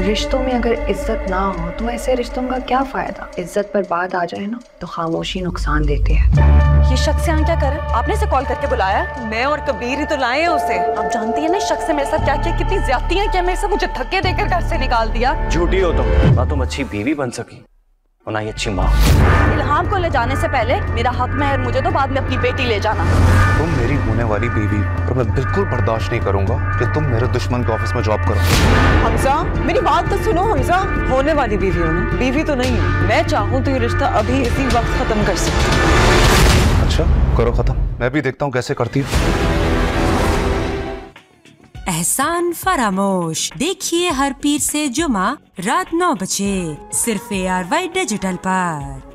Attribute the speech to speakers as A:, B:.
A: रिश्तों में अगर इज्जत ना हो तो ऐसे रिश्तों का क्या फायदा। इज्जत पर बात आ जाए ना तो खामोशी नुकसान देती है।
B: ये शख्स यहाँ क्या कर रहा है? आपने इसे कॉल करके बुलाया? मैं और कबीर ही तो लाए हैं उसे। आप जानती है ना शख्स ने मेरे साथ क्या किया, कितनी ज्यादतियां किया मेरे साथ, मुझे धक्के देकर घर से निकाल दिया।
C: झूठी हो तुम, ना तुम अच्छी बीवी बन सकी और ना ही अच्छी माँ।
B: इल्हाम को ले जाने से पहले मेरा हक महर मुझे तो बाद में अपनी बेटी ले जाना।
D: तुम मेरी होने वाली बीवी और मैं बिल्कुल बर्दाश्त नहीं करूंगा कि तुम मेरे दुश्मन के ऑफिस में जॉब करो।
E: हमजा मेरी बात तो सुनो। हमजा होने वाली बीवी हो ना, बीवी तो नहीं है। मैं चाहूँ तो ये रिश्ता अभी इसी वक्त खत्म कर सकती।
D: अच्छा करो खत्म, मैं भी देखता हूँ कैसे करती हूँ।
F: एहसान फरामोश देखिए हर पीर से जुमा रात 9 बजे सिर्फ ARY डिजिटल पर।